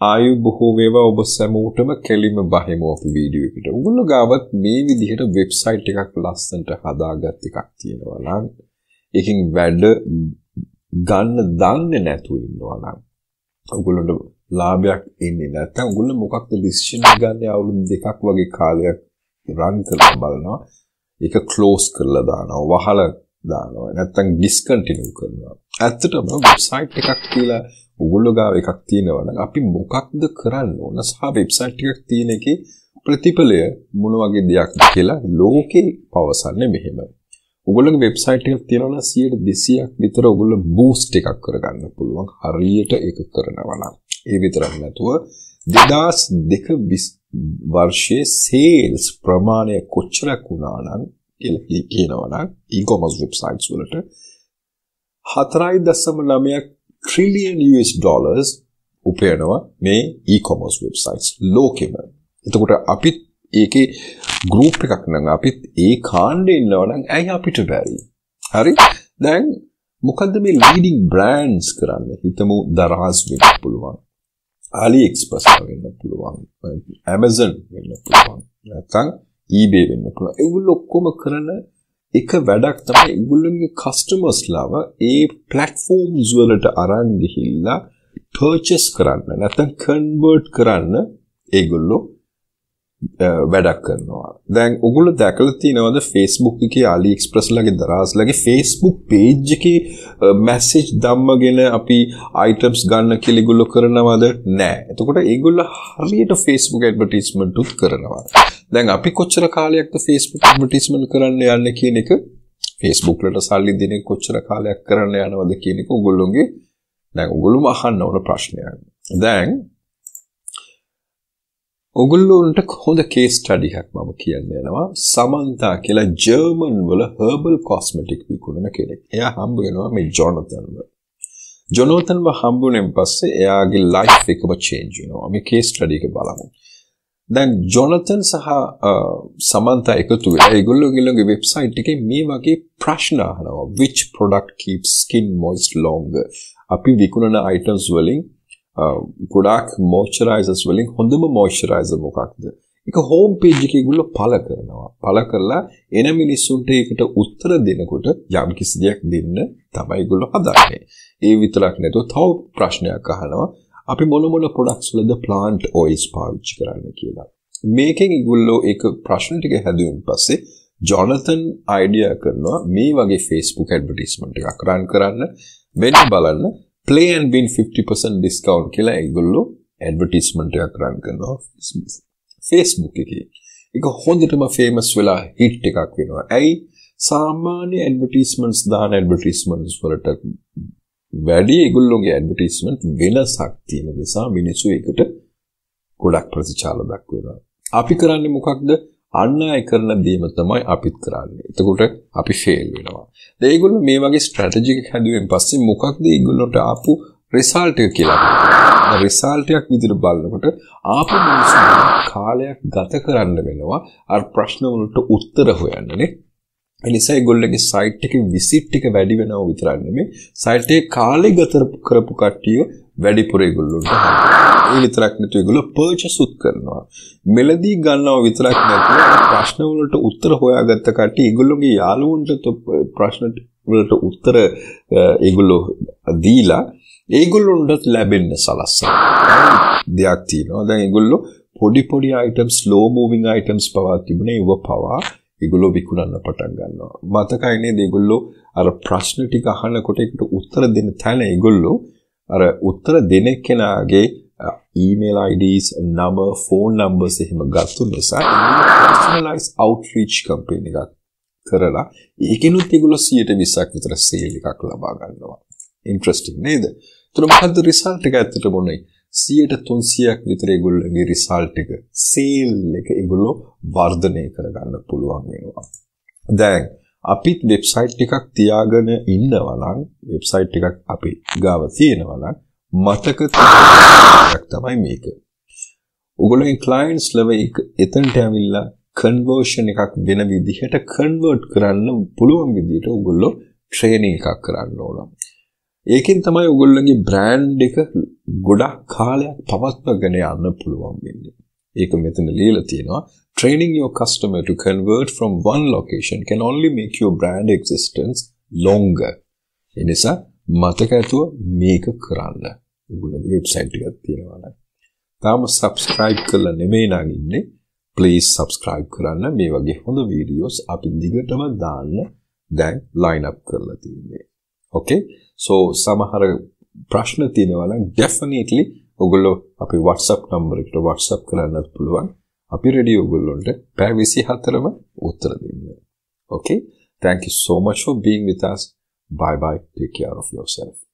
ආයු බොහෝ වේවා ඔබ සැමෝටම කෙලිම බහිමු අපි වීඩියෝ එකට. ඔයගොල්ලෝ ගාවත් මේ විදිහට වෙබ්සයිට් එකක් ලස්සනට හදාගත් එකක් තියෙනවා නම් ඒකෙන් වැඩ ගන්න දන්නේ නැතුව ඉන්නවා නම් ඔයගොල්ලන්ට ලාභයක් එන්නේ නැත්නම් ඔයගොල්ලෝ මොකක්ද ඩිසිෂන් එක ගන්න අවුරුදු 2ක් වගේ කාලයක් රන් කරලා බලනවා. ඒක ක්ලෝස් කරලා දානවා, වහලා දානවා. නැත්නම් ඩිස්කන්ටිනියු කරනවා. ඇත්තටම වෙබ්සයිට් එකක් කියලා ඔයගොල්ලෝ ගාව එකක් තියෙනවා නම් අපි මොකක්ද කරන්න ඕන සහ වෙබ්සයිට් එකක් තියෙන එකේ ප්‍රතිඵලය මොන වගේ දෙයක්ද කියලා ලෝකේ පවසන්නේ මෙහෙම. ඔයගොල්ලෝගේ වෙබ්සයිට් එකක් තියෙනවා නම් 100% විතර ඔයගොල්ලෝ බූස්ට් එකක් කරගන්න පුළුවන්. හරියට ඒක කරනවා නම්. ඒ විතරක් නැතුව 2002 වර්ෂයේ සේල්ස් ප්‍රමාණය කොච්චරක් වුණා නම් කියලා කියනවා නම් e-commerce websites වලට 4.9 trillion US dollars උපයනවා මේ e-commerce websites ලෝකෙම. එතකොට අපිත් ඒකේ group එකක් නම් අපිත් ඒ කාණ්ඩේ ඉන්නවා නම් ඇයි අපිට බැරි? හරි? දැන් මොකද්ද මේ leading brands කරන්නේ? හිතමු දරහස් වෙන්න පුළුවන්. AliExpress වෙන්න පුළුවන්. Amazon වෙන්න පුළුවන්. නැත්නම් eBay වෙන්න පුළුවන්. ඒගොල්ලෝ ඔක්කොම කරන එක වැඩක් තමයි ඒගොල්ලෝගේ customers ලාව ඒ platforms වලට අරන් ගිහිල්ලා purchase කරන්න නැත්නම් convert කරන්න ඒගොල්ලෝ වැඩක් කරනවා. දැන් ඔයගොල්ලෝ දැකලා තියෙනවද Facebook එකේ AliExpress ලගේ දරාස්ලගේ Facebook page එකේ message ධම්මගෙන අපි items ගන්න කියලා ඒගොල්ලෝ කරනවද? නැහැ. එතකොට ඒගොල්ලෝ හරියට Facebook advertisement උත් කරනවා. දැන් අපි කොච්චර කාලයක්ද Facebook advertisement කරන්න යන්නේ කියන එක Facebook වලට සල්ලි දෙන කොච්චර කාලයක් කරන්න යනවද කියන එක ඔයගොල්ලෝගේ දැන් ඔයගොල්ලෝම අහන්න ඕන ප්‍රශ්නයක්. දැන් ඔයගොල්ලෝන්ට හොඳ කේස් ස්ටඩි එකක් මම කියන්න යනවා. සමන්තා කියලා ජර්මන් වල හර්බල් කොස්මෙටික් විකුණන කෙනෙක්. එයා හම්බ වෙනවා මේ ජොනතන්ව. ජොනතන්ව හම්බුනෙන් පස්සේ එයාගේ ලයිෆ් එකම චේන්ජ් වෙනවා. මේ කේස් ස්ටඩි එක බලමු. දැන් ජොනතන් සහ සමන්තා එකතු වෙලා ඒගොල්ලෝගේ වෙබ්සයිට් එකේ මේ වගේ ප්‍රශ්න අහනවා. which product keeps skin moist longer? අපි විකුණන items වලින් ගොඩාක් මොයිස්චරයිසර්ස් වලින් හොඳම මොයිස්චරයිසර් මොකක්ද? ඒක හෝම් පේජ් එකේ ඒගොල්ලෝ පළ කරනවා. පළ කරලා එන මිනිස්සුන්ට ඒකට උත්තර දෙනකොට යම් කිසි දෙයක් දෙන්න තමයි ඒගොල්ලෝ හදන්නේ. ඒ විතරක් නැතුව තව ප්‍රශ්නයක් අහනවා. අපි මොන ප්‍රොඩක්ට්ස් වලද ප්ලාන්ට් ඔයිල්ස් පාවිච්චි කරන්න කියලා. මේකෙන් ඒගොල්ලෝ ඒක ප්‍රශ්න ටික හැදුවෙන් පස්සේ ජොනතන් අයිඩියා කරනවා මේ වගේ Facebook ඇඩ්වර්ටයිස්මන්ට් එකක් රන් කරන්න. මෙන්න බලන්න play and win 50% discount කියලා ඒගොල්ලෝ ඇඩ්වර්ටයිස්මන්ට් එකක් රන් කරනවා Facebook එකේ. ඒක හොඳටම famous වෙලා hit එකක් වෙනවා. ඇයි? සාමාන්‍ය ඇඩ්වර්ටයිස්මන්ට්ස් දාන ඇඩ්වර්ටයිස්මන්ට්ස් වලට වැඩි ඒගොල්ලෝගේ ඇඩ්වර්ටයිස්මන්ට් වෙනසක් තියෙන නිසා මිනිස්සු ඒකට ගොඩක් ප්‍රතිචාර දක්වනවා. අපි කරන්නේ මොකක්ද? අන්න අය කරන දේම තමයි අපිත් කරන්නේ. එතකොට අපි ෆේල් වෙනවා. දැන් ඒගොල්ලෝ මේ වගේ ස්ට්‍රැටජි එකක් හැදුවෙන් පස්සේ මොකක්ද ඒගොල්ලොන්ට ආපු රිසල්ට් එක කියලා. දැන් රිසල්ට් එකක් විදිහට බලනකොට ආපු මිනිස්සු කාලයක් ගත කරන්න වෙනවා අර ප්‍රශ්න වලට උත්තර හොයන්නනේ. ඒ නිසා ඒගොල්ලෝගේ සයිට් එකේ විසිට් එක වැඩි වෙනවා විතරක් නෙමෙයි සයිට් එකේ කාලේ ගත කරපු කට්ටිය වැඩිපුර ඒගොල්ලොන්ට ඒ විතරක් නෙවෙයි ඒගොල්ලෝ පර්චේස් උත් කරනවා. මෙලදී ගන්නව විතරක් නැතුව ප්‍රශ්න වලට උත්තර හොයාගත්ත කට්ටිය ඒගොල්ලෝගේ යාළුවන්ට ප්‍රශ්න වලට උත්තර ඒගොල්ලෝ දීලා ඒගොල්ලොන්ට ලැබෙන්න සලස්සන දෙයක් තියෙනවා. දැන් ඒගොල්ලෝ පොඩි items slow moving items පවා තිබුණේ ඒව පවා ඒගොල්ලෝ විකුණන්න පටන් ගන්නවා. මතකයි නේද ඒගොල්ලෝ අර ප්‍රශ්න ටික අහනකොට ඒකට උත්තර දෙන්න තැන ඒගොල්ලෝ අර උත්තර දෙන කෙනාගේ email IDs, number, phone numbers එහෙම ගත්තු නිසා personalized outreach campaign එකක් කරලා ඒකෙනුත් ඒගොල්ලෝ 120ක් විතර sale එකක් ලබා ගන්නවා. interesting නේද? ඒතර මොකද්ද result එක ඇත්තටම මොනේ? 300ක් විතර ඒගොල්ලෝගේ result එක sale එක ඒගොල්ලෝ වර්ධනය කරගන්න පුළුවන් වෙනවා. දැන් අපිත් වෙබ්සයිට් එකක් තියාගෙන ඉන්නවා නම් වෙබ්සයිට් එකක් අපි ගාව තියෙනවා නම් මතක තියාගන්න තමයි මේක. ඔයගොල්ලෝගේ clients level එක එතනට ඇවිල්ලා conversion එකක් වෙන විදිහට convert කරන්න පුළුවන් විදිහට ඔයගොල්ලෝ training එකක් කරන්න ඕන. ඒකෙන් තමයි ඔයගොල්ලන්ගේ බ්‍රෑන්ඩ් එක ගොඩක් කාලයක් පවත්වාගෙන යන්න පුළුවන් වෙන්නේ. ඒක මෙතන ලියලා තියෙනවා. Training your customer to convert from one location can only make your brand existence longer. එනිසා මතක ඇතුව මේක කරන්න. ඔයගොල්ලන්ගේ වෙබ්සයිට් එකක් තියෙනවා නම්. තාම subscribe කරලා නෙමෙයි නම් ඉන්නේ. Please subscribe කරන්න. මේ වගේ හොඳ videos අපි දිගටම දාන්න දැන් line up කරලා තියෙන්නේ. Okay? So සමහර ප්‍රශ්න තියෙනවා නම් definitely ඔයගොල්ලෝ අපි WhatsApp number එකට WhatsApp කරන්නත් පුළුවන්. අපි ready ඔයගොල්ලන්ට පැය 24ම උත්තර දෙන්න. Okay? Thank you so much for being with us. Bye bye. Take care of yourself.